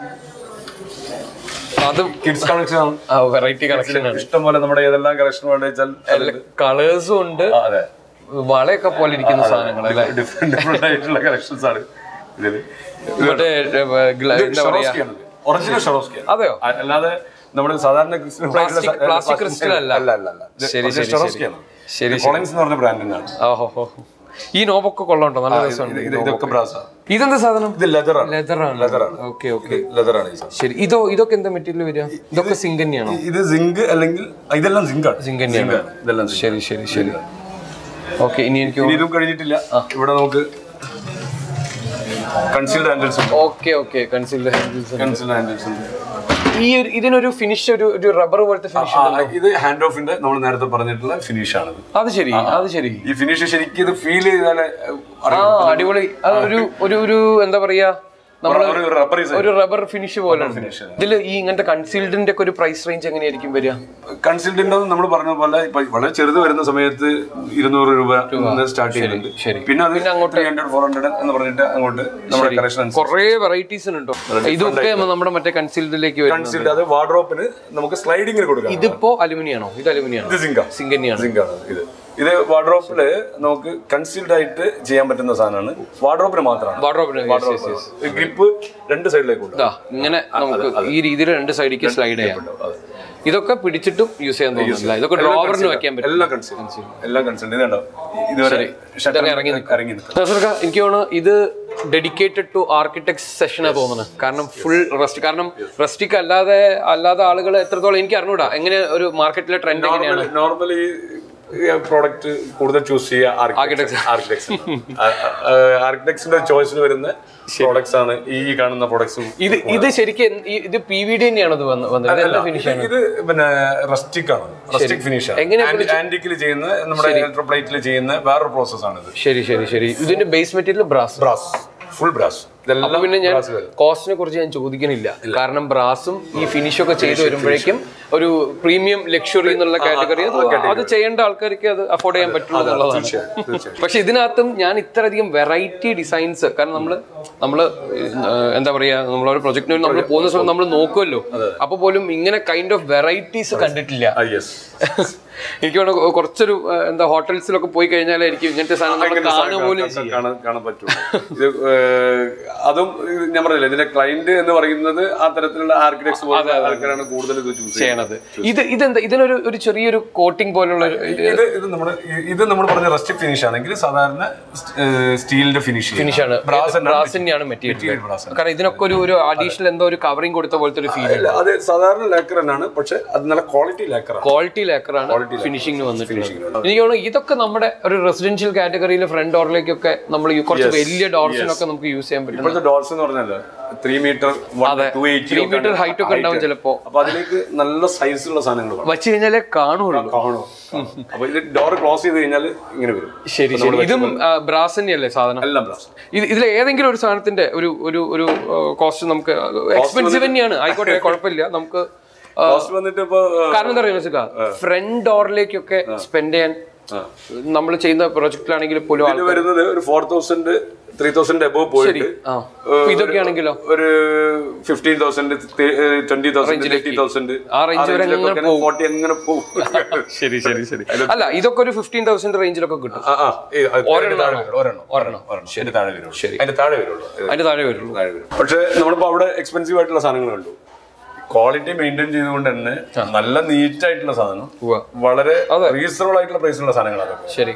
അത് കിഡ്സ് കളക്ഷൻ ആണ്, വെറൈറ്റി കളക്ഷൻ ആണ്. ഇഷ്ടം പോലെ നമ്മുടെ ഏതെല്ലാം കളക്ഷൻ വേണ്ടെന്ന് വെച്ചാൽ കളേഴ്സും ഉണ്ട്. അതെ, വളയൊക്കെ പോലെ ഇരിക്കുന്ന സാധനങ്ങൾ അല്ലേ, ഡിഫറെന്റ് ഡിഫറെന്റ് ആയിട്ടുള്ള കളക്ഷൻസ് ആണ് ഇതില്. Original Swarovski. അതെയോ? അല്ലാതെ നമ്മുടെ സാധാരണ പ്ലാസ്റ്റിക് ക്രിസ്റ്റൽ അല്ല. ശരി ശരി ശരി, കോളിൻസ് എന്ന് പറഞ്ഞ ബ്രാൻഡിനാണ്. ഓഹോ, ഈ നോബൊക്കെ കൊള്ളാണ്ടോ? നല്ല രസമുണ്ട്. ഇതൊക്കെ ബ്രാസാ. ഇതെന്താ സാധനം? ഇത് ലെതറാണ്. ലെതറാണ്. ലെതറാണ്. Okay okay, ലെതറാണ്. ശരി. ഇതോ ഇതൊക്കെ എന്താ മെറ്റീരിയൽ വരിക? ഇതൊക്കെ സിങ്ക് തന്നെയാണോ? ഇത് സിങ്ക് അല്ലെങ്കിൽ ഇതെല്ലാം സിങ്കാണ്. സിങ്ക് തന്നെയാണ്. ഇതെല്ലാം ശരി ശരി ശരി. ഓക്കെ, ഇനി എനിക്ക് ഇതും കഴിഞ്ഞിട്ടില്ല. ഇവിടെ നമുക്ക് കൺസീൽഡ് ഹാൻഡിൽസ് ഉണ്ട്. Okay okay, concealed handles concealed handles ഉണ്ട്. ഈ ഇതിനൊരു ഫിനിഷ്, ഒരു ഒരു റബ്ബർ പോലത്തെ ഫിനിഷ്. ഇത് ഹാൻഡ് ഓഫിന്റെ നമ്മൾ നേരത്തെ പറഞ്ഞിട്ടുള്ള ഫിനിഷ് ആണ്. അത് ശരി, അത് ശരി. ഈ ഫിനിഷ് ശരിക്കും ഇത് ഫീൽ ചെയ്താലേ അടിപൊളി. അത് ഒരു ഒരു ഒരു എന്താ പറയാ, ഒരു റബ്ബർ ഫിനിഷ് പോലെ. ഇതിൽ ഈ ഇങ്ങനത്തെ കൺസീൽഡിന്റെ ഒക്കെ ഒരു പ്രൈസ് റേഞ്ച് എങ്ങനെയായിരിക്കും വരിക? കൺസീൽഡിന്റെ നമ്മൾ പറഞ്ഞ പോലെ വളരെ ചെറുത് വരുന്ന സമയത്ത് ഇരുന്നൂറ് രൂപ സ്റ്റാർട്ട് ചെയ്യുന്നുണ്ട്. പിന്നെ അത് ത്രീ ഹൺഡ്രഡ് ഫോർ ഹൺഡ്രഡ് എന്ന് പറഞ്ഞിട്ട് അങ്ങോട്ട് നമ്മുടെ കളക്ഷൻ കുറെ വെറൈറ്റീസ് ഉണ്ടോ? ഇതൊക്കെ നമ്മുടെ മറ്റേ കൺസീൽഡിലേക്ക് വരും. കൺസീൽഡ് അത് വാർഡ്രോപ്പിന് നമുക്ക് സ്ലൈഡിങ്ങിന് കൊടുക്കാം. ഇതിപ്പോ അലുമിനിയം ആണോ? ഇത് അലുമിനിയം ആണ്. സിങ്ക സിങ്ക് തന്നെയാണ്. സിങ്കാണ് ഇത്. ഇത് വാർഡ്രോപ്പില് നമുക്ക് കൺസീൽഡ് ആയിട്ട് ചെയ്യാൻ പറ്റുന്ന സാധനമാണ്. വാർഡ്രോപ്പിന് മാത്രമാണ്. വാർഡ്രോപ്പിന് ഗ്രിപ്പ് രണ്ട് സൈഡിലേക്ക് ഉണ്ട്. ഇങ്ങനെ നമുക്ക് ഈ രീതിയിൽ രണ്ട് സൈഡിലേക്ക് സ്ലൈഡ് ചെയ്യാം. ഇതൊക്കെ പിടിച്ചിട്ടും യൂസ് ചെയ്യാൻ തോന്നുന്നില്ല. ഇതൊക്കെ ഡ്രോവറിന് വെക്കാൻ പറ്റും. എല്ലാം കൺസീൽഡ്, എല്ലാം കൺസീൽഡ്. ഇതുണ്ടോ ഇതുവരെ ഇറങ്ങി ഇറങ്ങി എനിക്ക് തോന്നുന്നു ഇത് ഡെഡിക്കേറ്റഡ് ടു ആർക്കിടെക്ട് സെഷനാ തോന്നുന്നത്. കാരണം ഫുൾ റസ്റ്റിക്. കാരണം റസ്റ്റിക് അല്ലാതെ അല്ലാതെ ആളുകൾ എത്രത്തോളം എനിക്ക് അറിഞ്ഞൂടാ. എങ്ങനെ ഒരു മാർക്കറ്റിലെ ട്രെൻഡ് എങ്ങനെയാണ്? നോർമലി പ്രോഡക്റ്റ് കൂടുതൽ ചൂസ് ചെയ്യുക ആർക്കിടെക്ട്സ്. ആർക്കിടെക്ട്സിന്റെ ചോയ്സിൽ വരുന്ന പ്രോഡക്ട്സ് ആണ് ഈ കാണുന്ന പ്രോഡക്ട്സും. ഇത് ഇത് ശരിക്കും ഇത് പി വി ഡി തന്നെയാണ് ഫിനിഷ്. ഇത് പിന്നെ റസ്റ്റിക് ആണ്. റസ്റ്റിക് ഫിനിഷ് ആണ്. ആന്റിക്കിൽ ചെയ്യുന്ന നമ്മുടെ ഇലക്ട്രോപ്ലേറ്റിൽ ചെയ്യുന്ന വേറൊരു പ്രോസസ് ആണ് ഇത്. ശരി ശരി ശരി. ഇതിന്റെ base material brass. Brass, full brass. പിന്നെ ഞാൻ കോസ്റ്റിനെ കുറിച്ച് ഞാൻ ചോദിക്കുന്നില്ല. കാരണം ബ്രാസും ഈ ഫിനിഷ് ഒക്കെ ചെയ്ത് വരുമ്പോഴേക്കും ഒരു പ്രീമിയം ലക്ഷറി എന്നുള്ള കാറ്റഗറി അത് ചെയ്യേണ്ട ആൾക്കാർക്ക് അത് അഫോർഡ് ചെയ്യാൻ പറ്റുള്ളൂ എന്നുള്ളതാണ്. പക്ഷെ ഇതിനകത്തും ഞാൻ ഇത്രയധികം വെറൈറ്റി ഡിസൈൻസ്, കാരണം നമ്മള് നമ്മള് എന്താ പറയാ, നമ്മളൊരു പ്രൊജക്ടിന് നമ്മൾ പോകുന്ന സമയത്ത് നമ്മൾ നോക്കുമല്ലോ, അപ്പൊ പോലും ഇങ്ങനെ കൈൻഡ് ഓഫ് വെറൈറ്റീസ് കണ്ടിട്ടില്ല. എനിക്ക് വേണം കുറച്ചൊരു എന്താ ഹോട്ടൽസിലൊക്കെ പോയി കഴിഞ്ഞാലായിരിക്കും ഇങ്ങനത്തെ സാധനം കാണുക പോലും കാണാൻ പറ്റും. ഇത് അതും ഞാൻ പറഞ്ഞില്ല, ഇതിന്റെ ക്ലയന്റ് എന്ന് പറയുന്നത് ആ തരത്തിലുള്ള ആർക്കിടെക്ട്സ് പോലെ ആൾക്കാരാണ് കൂടുതൽ ഇത് ചൂസ് ചെയ്യണത്. ഇത് ഇതെന്താ ഇതിനൊരു ഒരു ചെറിയൊരു കോട്ടിംഗ് പോലുള്ള ഇത് ഇത് നമ്മുടെ ഇത് നമ്മൾ പറഞ്ഞ റസ്റ്റിക് ഫിനിഷ് ആണെങ്കിൽ സാധാരണ സ്റ്റീലിന്റെ ഫിനിഷ് ഫിനിഷ് ആണ്. ബ്രാസിന്റെയാണ് മെറ്റീരിയൽ. കാരണം ഇതിനൊക്കെ ഒരു ഒരു അഡീഷണൽ എന്തോ ഒരു കവറിംഗ് കൊടുത്ത പോലത്തെ ഒരു ഫീൽ. അത് സാധാരണ ലാക്കർ തന്നെയാണ്, പക്ഷെ അത് നല്ല ക്വാളിറ്റി ലാക്കറാണ്. ക്വാളിറ്റി ലാക്കറാണ് ഫിനിഷിംഗ് വന്നിട്ടുള്ളത്. എനിക്ക് തോന്നുന്നു ഇതൊക്കെ നമ്മുടെ ഒരു റെസിഡൻഷ്യൽ കാറ്റഗറിയിലെ ഫ്രണ്ട് ഡോറിലേക്കൊക്കെ നമ്മൾ കുറച്ച് വലിയ ഡോർസിനൊക്കെ നമുക്ക് യൂസ് ചെയ്യാൻ പറ്റും. ഇപ്പോഴത്തെ ഡോർസ് എന്ന് പറഞ്ഞാൽ three metre three metre height ഒക്കെ ഉണ്ടാവും ചിലപ്പോ. അപ്പൊ അതിലേക്ക് നല്ല സൈസുള്ള സാധനങ്ങൾ വെച്ച് കഴിഞ്ഞാലേ കാണുള്ളൂ. കാണും. അപ്പൊ ഇത് ഡോർ ക്ലോസ് ചെയ്ത് കഴിഞ്ഞാൽ ഇങ്ങനെ വരും. ശരി ശരി. ഇതും ബ്രാസ് തന്നെയല്ലേ സാധനം? എല്ലാം ബ്രാസ്. ഇത് ഇതിൽ ഏതെങ്കിലും ഒരു സാധനത്തിന്റെ ഒരു ഒരു ഒരു കോസ്റ്റ് നമുക്ക് എക്സ്പെൻസീവ് തന്നെയാണ്, ആയിക്കോട്ടെ, കുഴപ്പമില്ല. നമുക്ക് കാരണം എന്താ പറയുക, ഫ്രണ്ട് ഡോറിലേക്കൊക്കെ സ്പെൻഡ് ചെയ്യാൻ നമ്മൾ ചെയ്യുന്ന പ്രൊജക്റ്റിലാണെങ്കിൽ പോലും വരുന്നത് ഒരു four thousand three thousand above പോയിട്ട് ഇതൊക്കെ ആണെങ്കിലോ ഒരു fifteen thousand twenty thousand eighty thousand ആ റേഞ്ച് വരെ ഫോർട്ടി അങ്ങനെ പോകും. ശരി ശരി ശരി. അല്ല, ഇതൊക്കെ ഒരു ഫിഫ്റ്റീൻ തൗസൻഡ് റേഞ്ചിലൊക്കെ കിട്ടും. അതിന്റെ താഴെ വരുള്ളൂ. അതിന്റെ താഴെ വരുള്ളൂ. അതിന്റെ താഴെ വരുള്ളൂ. പക്ഷെ നമ്മളിപ്പോ അവിടെ എക്സ്പെൻസീവ് ആയിട്ടുള്ള സാധനങ്ങൾ കണ്ടു. ക്വാളിറ്റി മെയിൻറ്റെയിൻ ചെയ്തുകൊണ്ട് തന്നെ നല്ല നീറ്റ് ആയിട്ടുള്ള സാധനം, വളരെ റീസണബിൾ ആയിട്ടുള്ള പ്രൈസിലുള്ള സാധനങ്ങളാണ്. ശരി.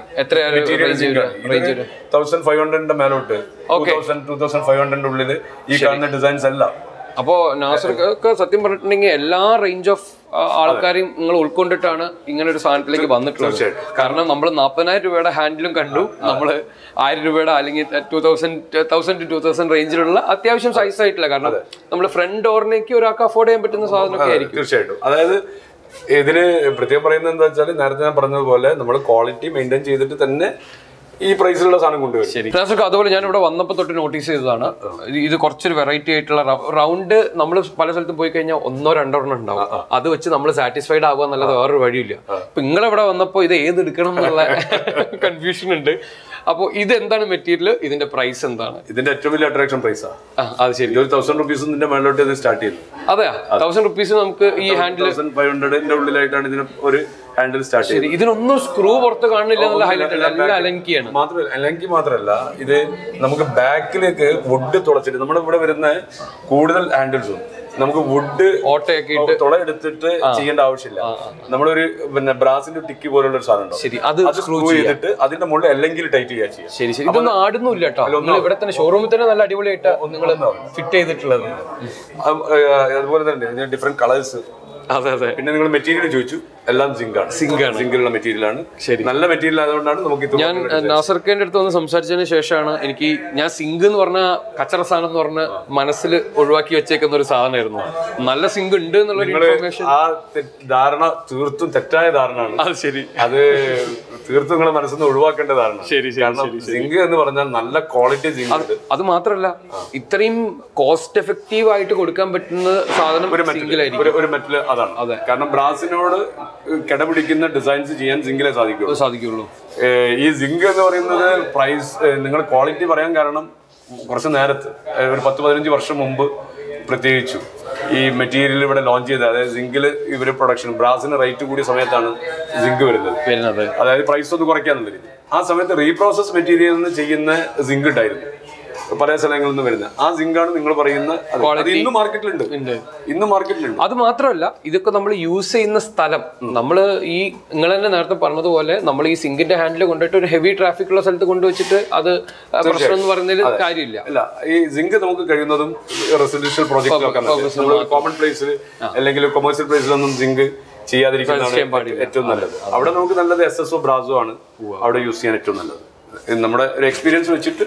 തൗസൻഡ് ഫൈവ് ഹൺഡ്രഡിന്റെ മേലോട്ട് two thousand two thousand five ഹൺഡ്രഡിന്റെ ഉള്ളിൽ ഈ കാണുന്ന ഡിസൈൻസ് എല്ലാം അപ്പോൾ നാസർക്ക് സത്യം പറഞ്ഞിട്ടുണ്ടെങ്കിൽ എല്ലാ റേഞ്ച് ഓഫ് ആൾക്കാരെയും നിങ്ങൾ ഉൾക്കൊണ്ടിട്ടാണ് ഇങ്ങനെ ഒരു സാധനത്തിലേക്ക് വന്നിട്ടുള്ളത്. കാരണം നമ്മൾ നാൽപ്പതിനായിരം രൂപയുടെ ഹാൻഡിലും കണ്ടു, നമ്മൾ ആയിരം രൂപയുടെ അല്ലെങ്കിൽ two thousand thousand to two thousand റേഞ്ചിലുള്ള അത്യാവശ്യം സൈസ് ആയിട്ടില്ല. കാരണം നമ്മൾ ഫ്രണ്ട് ഡോറിലേക്ക് ഒരാൾക്ക് അഫോർഡ് ചെയ്യാൻ പറ്റുന്ന സാധനമൊക്കെ ആയിരിക്കും. തീർച്ചയായിട്ടും. അതായത് ഇതിന് പ്രത്യേകം പറയുന്നത് എന്താ വെച്ചാൽ നേരത്തെ ഞാൻ പറഞ്ഞതുപോലെ നമ്മൾ ക്വാളിറ്റി മെയിൻറ്റെയിൻ ചെയ്തിട്ട് തന്നെ ഈ പ്രൈസിലുള്ള സാധനം കൊണ്ടുവരും. ശരി. അതുപോലെ ഞാൻ ഇവിടെ വന്നപ്പോൾ തൊട്ട് നോട്ടീസ് ചെയ്തതാണ്, ഇത് കുറച്ചൊരു വെറൈറ്റി ആയിട്ടുള്ള റൗണ്ട്. നമ്മൾ പല സ്ഥലത്തും പോയി കഴിഞ്ഞാൽ ഒന്നോ രണ്ടോ എണ്ണം ഉണ്ടാവും, അത് വെച്ച് നമ്മൾ സാറ്റിസ്ഫൈഡ് ആകുക എന്നുള്ളത് വേറൊരു വഴിയില്ല. അപ്പൊ നിങ്ങളിവിടെ വന്നപ്പോൾ ഇത് ഏത് എടുക്കണം എന്നുള്ള കൺഫ്യൂഷൻ ഉണ്ട്. അപ്പോൾ ഇത് എന്താണ് മെറ്റീരിയൽ, ഇതിന്റെ പ്രൈസ് എന്താണ്? ഇതിന്റെ ഏറ്റവും വലിയ അട്രാക്ഷൻ പ്രൈസാണ്. അത് ശരി. ഒരു തൗസൻഡ് റുപ്പീസ് ഇതിന്റെ മേലോട്ട് ഇത് സ്റ്റാർട്ട് ചെയ്യുന്നത്. അതെ, തൗസൻഡ് റുപ്പീസ് നമുക്ക് ഈ ഹാൻഡിൽ ഫൈവ് ഹൺഡ്രഡിന്റെ ഉള്ളിലായിട്ടാണ് ഇതിന് ഒരു ഹാൻഡിൽ സ്റ്റാർട്ട് ചെയ്യുന്നത്. ഇതിനൊന്നും സ്ക്രൂ പുറത്ത് കാണില്ല എന്നുള്ള ഹൈലൈറ്റ് അല്ല, എല്ലാം അലങ്കിയാണ്. മാത്രമല്ല അലങ്കി മാത്രമല്ല, ഇത് നമുക്ക് ബാക്കിലേക്ക് വുഡ് തുളച്ചിട്ട് നമ്മുടെ ഇവിടെ വരുന്ന കൂടുതൽ ഹാൻഡിൽസും നമുക്ക് വുഡ് ഓട്ടയൊക്കെ തുള എടുത്തിട്ട് ചെയ്യേണ്ട ആവശ്യമില്ല. നമ്മളൊരു പിന്നെ ബ്രാസിന്റെ ടിക്ക് പോലുള്ള ഒരു സാധനം ശരി, അത് സ്ക്രൂ ചെയ്തിട്ട് അതിന്റെ മുകളിൽ അല്ലെങ്കിൽ ടൈറ്റ് ചെയ്യാൻ ചെയ്യാം. ശരി ശരി. ഇതൊന്നും ആടുന്നില്ല കേട്ടോ, ഇവിടെ തന്നെ ഷോറൂമിൽ തന്നെ നല്ല അടിപൊളിയായിട്ട് നിങ്ങൾ ഫിറ്റ് ചെയ്തിട്ടുള്ളത്. അതുപോലെ തന്നെ ഡിഫറെന്റ് കളേഴ്സ്. അതെ അതെ. പിന്നെ നിങ്ങൾ മെറ്റീരിയൽ ചോദിച്ചു, എല്ലാം സിങ്ക് ആണ്. സിങ്ക് ആണ് സിങ്കിലുള്ള മെറ്റീരിയൽ ആണ്. ശരി, നല്ല മെറ്റീരിയൽ ആയതുകൊണ്ടാണ് നമുക്ക്. ഞാൻ നാസർഖാന്റെ അടുത്ത് വന്ന് സംസാരിച്ചതിന് ശേഷമാണ് എനിക്ക് ഞാൻ സിങ്ക് എന്ന് പറഞ്ഞ കച്ചറ സാധനം എന്ന് പറഞ്ഞ മനസ്സിൽ ഒഴിവാക്കി വെച്ചേക്കുന്ന ഒരു സാധനമായിരുന്നു. നല്ല സിങ്ക് ഉണ്ട് എന്നുള്ള ഇൻഫർമേഷൻ. ആ ധാരണ തീർത്തും തെറ്റായ ധാരണയാണ്. അത് ശരി, അത് തീർത്തും നിങ്ങളെ മനസ്സിൽ നിന്ന് ഒഴിവാക്കേണ്ട ധാരണ. ശരി ശരി. സിങ്ക് എന്ന് പറഞ്ഞാൽ നല്ല ക്വാളിറ്റി സിങ്ക്. അത് മാത്രമല്ല ഇത്രയും കോസ്റ്റ് എഫക്റ്റീവ് ആയിട്ട് കൊടുക്കാൻ പറ്റുന്ന സാധനം ഒരു സിങ്കിലായിരിക്കും, ഒരു മെറ്റൽ. അതാണ്. അതെ, കാരണം ബ്രാസിനോട് കിടപിടിക്കുന്ന ഡിസൈൻസ് ചെയ്യാൻ സിങ്കിലെ സാധിക്കുള്ളൂ സാധിക്കുള്ളൂ ഈ സിങ്ക് എന്ന് പറയുന്നത് പ്രൈസ് നിങ്ങൾ ക്വാളിറ്റി പറയാൻ കാരണം കുറച്ച് നേരത്ത് ഒരു പത്ത് പതിനഞ്ച് വർഷം മുമ്പ് പ്രത്യേകിച്ചു ഈ മെറ്റീരിയൽ ഇവിടെ ലോഞ്ച് ചെയ്തത്. അതായത് സിങ്കിൽ ഇവർ പ്രൊഡക്ഷൻ ബ്രാസിന് റേറ്റ് കൂടിയ സമയത്താണ് സിങ്ക് വരുന്നത്. അതായത് പ്രൈസ് ഒന്ന് കുറയ്ക്കാന്നുള്ള രീതി. ആ സമയത്ത് റീപ്രോസസ് മെറ്റീരിയൽ നിന്ന് ചെയ്യുന്ന സിങ്ക് ഉണ്ടായിരുന്നു പല സ്ഥലങ്ങളിൽ നിന്ന് വരുന്നത്. ആ സിങ്കാണ് നിങ്ങൾ പറയുന്ന ഇന്ന് മാർക്കറ്റിലുണ്ട്. ഇന്ന് മാർക്കറ്റിലുണ്ട്. അത് മാത്രമല്ല ഇതൊക്കെ നമ്മൾ യൂസ് ചെയ്യുന്ന സ്ഥലം, നമ്മൾ ഈ നിങ്ങൾ തന്നെ നേരത്തെ പറഞ്ഞതുപോലെ നമ്മൾ ഈ സിങ്കിന്റെ ഹാൻഡിൽ കൊണ്ടിട്ട് ഒരു ഹെവി ട്രാഫിക് ഉള്ള സ്ഥലത്ത് കൊണ്ടുവച്ചിട്ട് അത് പ്രശ്നം എന്ന് പറയുന്നതിൽ കാര്യമില്ല. അല്ല, ഈ സിങ്ക് നമുക്ക് കഴിയുന്നതും റെസിഡൻഷ്യൽ പ്രോജക്റ്റിലൊക്കെ കോമൺ പ്ലേസിൽ അല്ലെങ്കിൽ കൊമേഴ്സ്യൽ പ്ലേസിലൊന്നും സിങ്ക് ചെയ്യാതിരിക്കുന്നതാണ് ഏറ്റവും നല്ലത്. അവിടെ നമുക്ക് നല്ലത് എസ് എസ് ഒ ബ്രാസോ ആണ് അവിടെ യൂസ് ചെയ്യാൻ ഏറ്റവും നല്ലത്. നമ്മുടെ ഒരു എക്സ്പീരിയൻസ് വെച്ചിട്ട്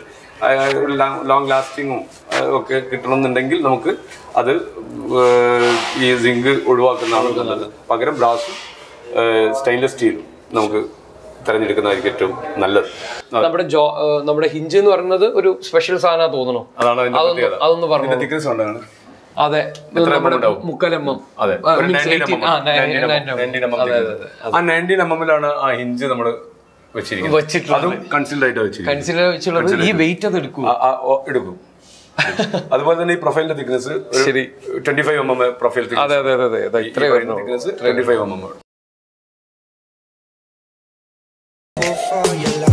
ലോങ് ലാസ്റ്റിങ്ങും ഒക്കെ കിട്ടണമെന്നുണ്ടെങ്കിൽ നമുക്ക് അത് ഈ സിങ്ക് ഒഴിവാക്കുന്നതാണ് നല്ലത്. പകരം ബ്രാസും സ്റ്റെയിൻലെസ് സ്റ്റീലും നമുക്ക് തിരഞ്ഞെടുക്കുന്നതായിരിക്കും ഏറ്റവും നല്ലത്. നമ്മുടെ ജോ നമ്മുടെ ഹിഞ്ച് എന്ന് പറയുന്നത് ഒരു സ്പെഷ്യൽ സാധനം തോന്നണോ? അതാണ് അതൊന്ന് പറഞ്ഞു. തിക്നെസ് കൊണ്ടാണ്. അതെ, മുക്കാലെമ്മം. അതെ, ആ നയൻറ്റീൻ എം എമ്മിലാണ് ആ ഹിഞ്ച് നമ്മള് ഈ വെയിറ്റ് അത് എടുക്കും എടുക്കും അതുപോലെ തന്നെ ഈ പ്രൊഫൈലിന്റെ thickness twenty five M M profile thickness twenty five M M.